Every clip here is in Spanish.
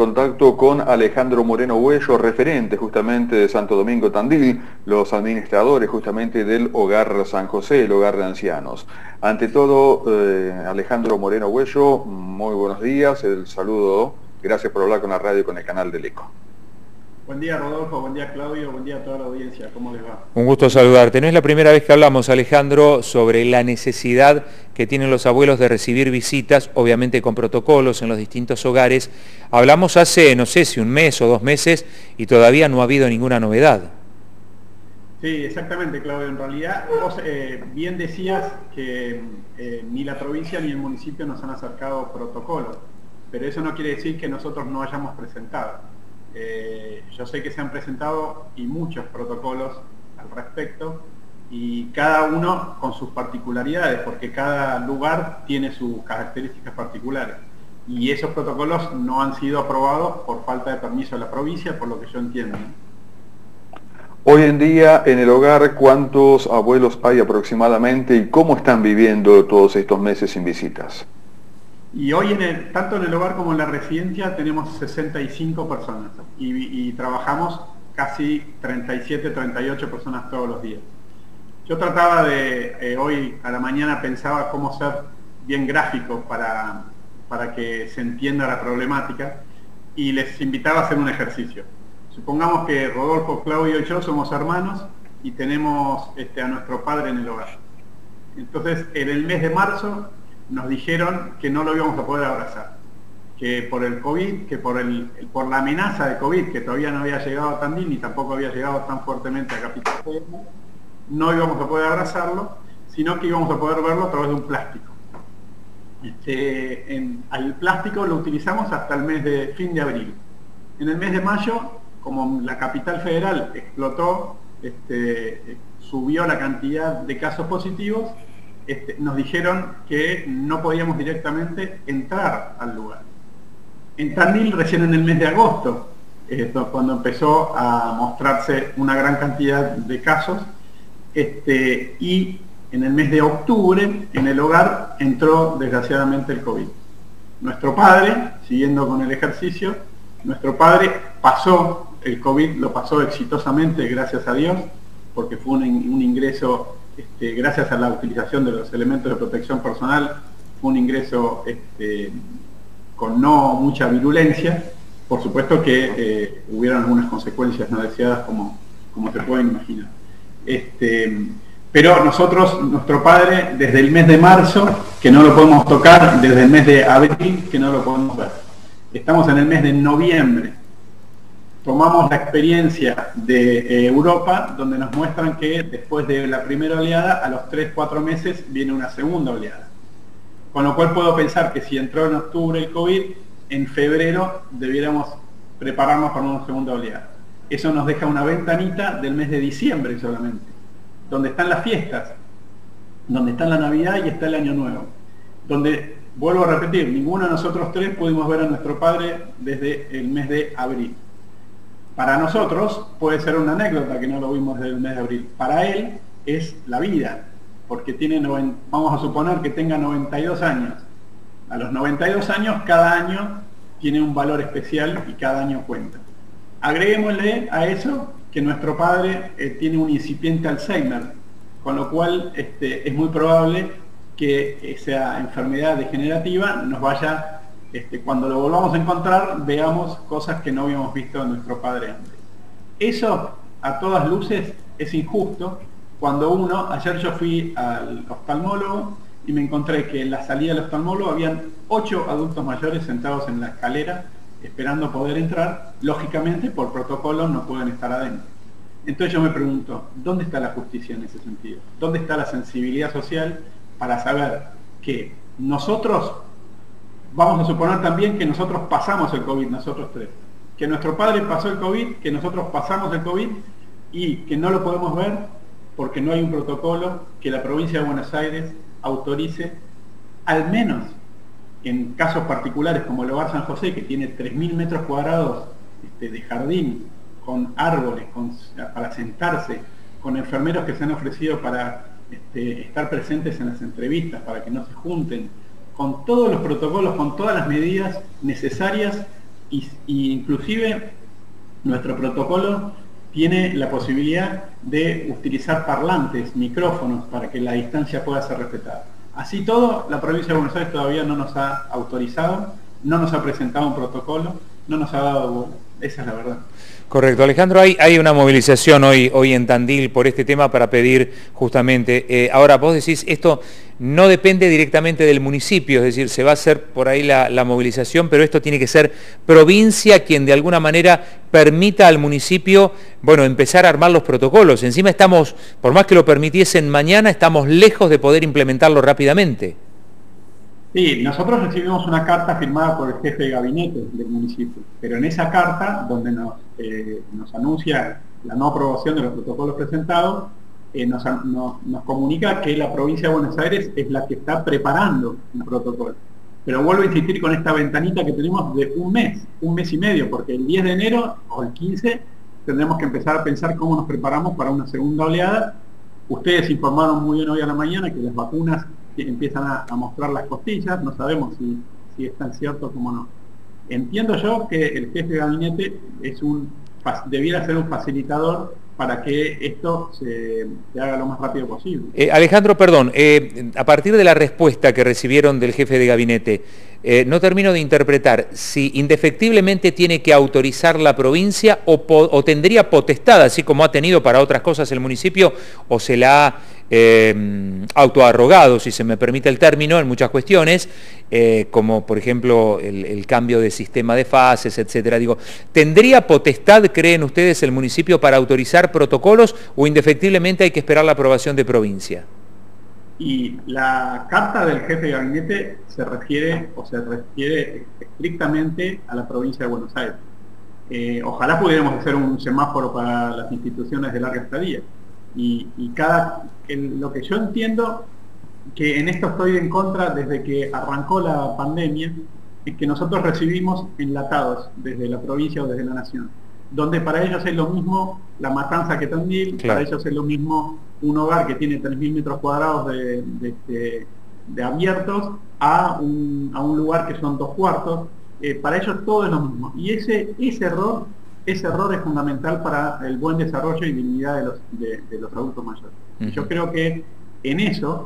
contacto con Alejandro Moreno Huello, referente justamente de Santo Domingo Tandil, los administradores justamente del Hogar San José, el hogar de ancianos. Ante todo, Alejandro Moreno Huello, muy buenos días, el saludo, gracias por hablar con la radio y con el canal del ECO. Buen día, Rodolfo, buen día, Claudio, buen día a toda la audiencia, ¿cómo les va? Un gusto saludarte. No es la primera vez que hablamos, Alejandro, sobre la necesidad que tienen los abuelos de recibir visitas, obviamente con protocolos en los distintos hogares. Hablamos hace, no sé si un mes o 2 meses, y todavía no ha habido ninguna novedad. Sí, exactamente, Claudio. En realidad, vos bien decías que ni la provincia ni el municipio nos han acercado protocolos, pero eso no quiere decir que nosotros no hayamos presentado. Yo sé que se han presentado y muchos protocolos al respecto, y cada uno con sus particularidades, porque cada lugar tiene sus características particulares, y esos protocolos no han sido aprobados por falta de permiso de la provincia, por lo que yo entiendo. Hoy en día en el hogar, ¿cuántos abuelos hay aproximadamente y cómo están viviendo todos estos meses sin visitas? Y hoy, tanto en el hogar como en la residencia, tenemos 65 personas y trabajamos casi 37, 38 personas todos los días. Yo trataba de, hoy a la mañana pensaba cómo ser bien gráfico para que se entienda la problemática, y les invitaba a hacer un ejercicio. Supongamos que Rodolfo, Claudio y yo somos hermanos y tenemos a nuestro padre en el hogar. Entonces, en el mes de marzo nos dijeron que no lo íbamos a poder abrazar, que por el COVID, que por la amenaza de COVID, que todavía no había llegado a Tandil ni tampoco había llegado tan fuertemente a Capital Federal, no íbamos a poder abrazarlo, sino que íbamos a poder verlo a través de un plástico. Al plástico lo utilizamos hasta el mes de fin de abril. En el mes de mayo, como la Capital Federal explotó, subió la cantidad de casos positivos, nos dijeron que no podíamos directamente entrar al lugar. En Tandil, recién en el mes de agosto, cuando empezó a mostrarse una gran cantidad de casos, y en el mes de octubre, en el hogar, entró desgraciadamente el COVID. Nuestro padre, siguiendo con el ejercicio, nuestro padre pasó el COVID, lo pasó exitosamente, gracias a Dios, porque fue un ingreso, gracias a la utilización de los elementos de protección personal, fue un ingreso con no mucha virulencia. Por supuesto que hubieron algunas consecuencias no deseadas, como se pueden imaginar. Pero nosotros, nuestro padre, desde el mes de marzo, que no lo podemos tocar, desde el mes de abril, que no lo podemos ver. Estamos en el mes de noviembre. Tomamos la experiencia de Europa, donde nos muestran que después de la primera oleada, a los 3-4 meses viene una segunda oleada. Con lo cual puedo pensar que si entró en octubre el COVID, en febrero debiéramos prepararnos para una segunda oleada. Eso nos deja una ventanita del mes de diciembre solamente, donde están las fiestas, donde está la Navidad y está el Año Nuevo, donde, vuelvo a repetir, ninguno de nosotros tres pudimos ver a nuestro padre desde el mes de abril. Para nosotros puede ser una anécdota que no lo vimos desde el mes de abril. Para él es la vida, porque vamos a suponer que tenga 92 años. A los 92 años, cada año tiene un valor especial y cada año cuenta. Agreguémosle a eso que nuestro padre tiene un incipiente Alzheimer, con lo cual es muy probable que esa enfermedad degenerativa nos vaya... cuando lo volvamos a encontrar, veamos cosas que no habíamos visto en nuestro padre antes. Eso, a todas luces, es injusto. Ayer yo fui al oftalmólogo y me encontré que en la salida del oftalmólogo habían 8 adultos mayores sentados en la escalera esperando poder entrar. Lógicamente, por protocolo, no pueden estar adentro. Entonces yo me pregunto, ¿dónde está la justicia en ese sentido? ¿Dónde está la sensibilidad social para saber que nosotros... Vamos a suponer también que nosotros pasamos el COVID, nosotros tres. Que nuestro padre pasó el COVID, que nosotros pasamos el COVID y que no lo podemos ver porque no hay un protocolo que la provincia de Buenos Aires autorice, al menos en casos particulares como el Hogar San José, que tiene 3.000 metros cuadrados de jardín, con árboles, para sentarse, con enfermeros que se han ofrecido para estar presentes en las entrevistas, para que no se junten, con todos los protocolos, con todas las medidas necesarias y inclusive nuestro protocolo tiene la posibilidad de utilizar parlantes, micrófonos, para que la distancia pueda ser respetada. Así todo, la provincia de Buenos Aires todavía no nos ha autorizado, no nos ha presentado un protocolo, no nos ha dado, esa es la verdad. Correcto. Alejandro, hay una movilización hoy en Tandil por este tema para pedir justamente, ahora vos decís, esto no depende directamente del municipio, es decir, se va a hacer por ahí la movilización, pero esto tiene que ser provincia quien de alguna manera permita al municipio, bueno, empezar a armar los protocolos. Encima estamos, por más que lo permitiesen mañana, estamos lejos de poder implementarlo rápidamente. Sí, nosotros recibimos una carta firmada por el jefe de gabinete del municipio, pero en esa carta, donde nos anuncia la no aprobación de los protocolos presentados, nos comunica que la provincia de Buenos Aires es la que está preparando un protocolo. Pero vuelvo a insistir con esta ventanita que tenemos de un mes y medio, porque el 10 de enero o el 15 tendremos que empezar a pensar cómo nos preparamos para una segunda oleada. Ustedes informaron muy bien hoy a la mañana que las vacunas empiezan a mostrar las costillas, no sabemos si es tan cierto como no. Entiendo yo que el jefe de gabinete debiera ser un facilitador para que esto se haga lo más rápido posible. Alejandro, perdón, a partir de la respuesta que recibieron del jefe de gabinete, no termino de interpretar si indefectiblemente tiene que autorizar la provincia o tendría potestad, así como ha tenido para otras cosas el municipio, o se la ha autoarrogado, si se me permite el término, en muchas cuestiones, como por ejemplo el cambio de sistema de fases, etcétera. Digo, ¿tendría potestad, creen ustedes, el municipio para autorizar protocolos o indefectiblemente hay que esperar la aprobación de provincia? Y la carta del jefe de gabinete se refiere estrictamente a la provincia de Buenos Aires. Ojalá pudiéramos hacer un semáforo para las instituciones de larga estadía. Lo que yo entiendo, que en esto estoy en contra desde que arrancó la pandemia, es que nosotros recibimos enlatados desde la provincia o desde la nación, donde para ellos es lo mismo La Matanza que Tandil, claro. Para ellos es lo mismo un hogar que tiene 3.000 metros cuadrados de abiertos a un lugar que son 2 cuartos. Para ellos todo es lo mismo. Y ese error es fundamental para el buen desarrollo y dignidad de los adultos mayores. Yo creo que en eso,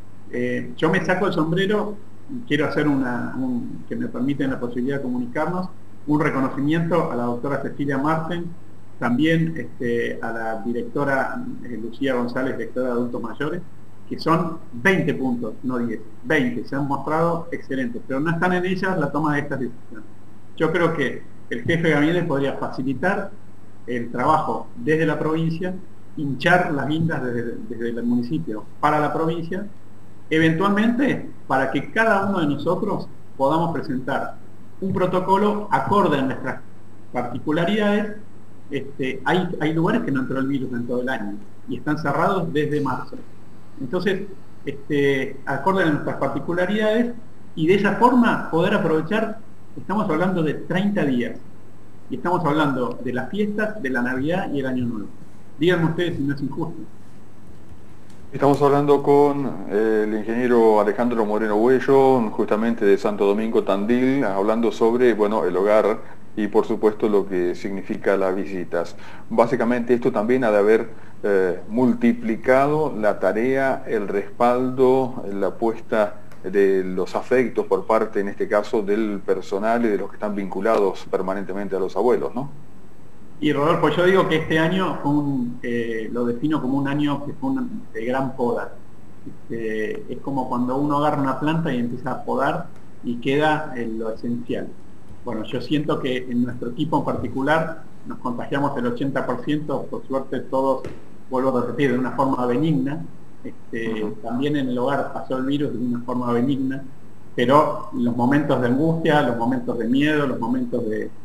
yo me saco el sombrero, quiero hacer que me permiten la posibilidad de comunicarnos, un reconocimiento a la doctora Cecilia Marten, también a la directora Lucía González, directora de adultos mayores, que son 20 puntos, no 10, 20, se han mostrado excelentes, pero no están en ellas la toma de estas decisiones. Yo creo que el jefe de gabinete podría facilitar el trabajo desde la provincia, hinchar las guindas desde el municipio para la provincia, eventualmente para que cada uno de nosotros podamos presentar un protocolo acorde a nuestras particularidades. Hay lugares que no entró el virus en todo el año y están cerrados desde marzo. Entonces, acorde a nuestras particularidades y de esa forma poder aprovechar. Estamos hablando de 30 días y estamos hablando de las fiestas, de la Navidad y el Año Nuevo. Díganme ustedes si no es injusto. Estamos hablando con el ingeniero Alejandro Moreno Huello, justamente de Santo Domingo Tandil, hablando sobre, bueno, el hogar y por supuesto lo que significa las visitas. Básicamente esto también ha de haber multiplicado la tarea, el respaldo, la apuesta de los afectos por parte, en este caso, del personal y de los que están vinculados permanentemente a los abuelos, ¿no? Y Rodolfo, yo digo que este año lo defino como un año que fue de gran poda. Es como cuando uno agarra una planta y empieza a podar y queda en lo esencial. Bueno, yo siento que en nuestro equipo en particular nos contagiamos el 80%, por suerte todos, vuelvo a repetir, de una forma benigna. También en el hogar pasó el virus de una forma benigna, pero los momentos de angustia, los momentos de miedo, los momentos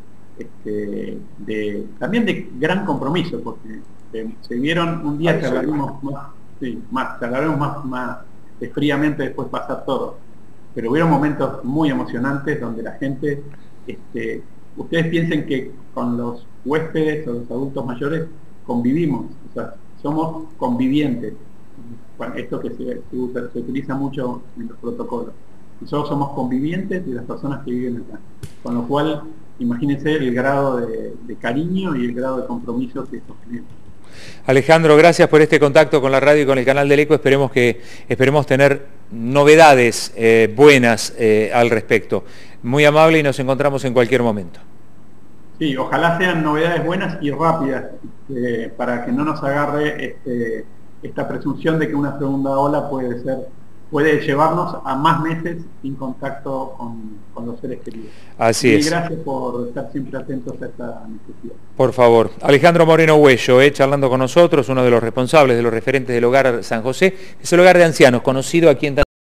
también de gran compromiso, porque se vieron un día que hablaremos más fríamente, después pasar todo, pero hubieron momentos muy emocionantes donde la gente, ustedes piensen que con los huéspedes o los adultos mayores convivimos, o sea, somos convivientes. Esto que se utiliza mucho en los protocolos. Nosotros somos convivientes de las personas que viven acá. Con lo cual, imagínense el grado de cariño y el grado de compromiso que esto genera. Alejandro, gracias por este contacto con la radio y con el canal del ECO. Esperemos tener novedades buenas al respecto. Muy amable y nos encontramos en cualquier momento. Sí, ojalá sean novedades buenas y rápidas, para que no nos agarre esta presunción de que una segunda ola puede llevarnos a más meses sin contacto con los seres queridos. Así es. Y gracias por estar siempre atentos a esta necesidad. Por favor. Alejandro Moreno Huello, charlando con nosotros, uno de los responsables, de los referentes del Hogar San José, que es el hogar de ancianos, conocido aquí en